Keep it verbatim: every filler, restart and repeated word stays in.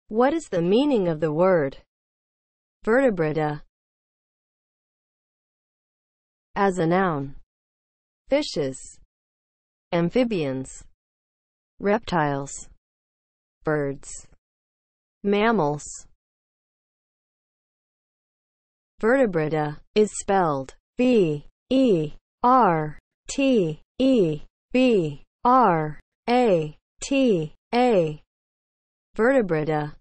What is the meaning of the word vertebrata as a noun? Fishes, amphibians, reptiles, birds, mammals. Vertebrata is spelled V E R T E B R A T A. Vertebrata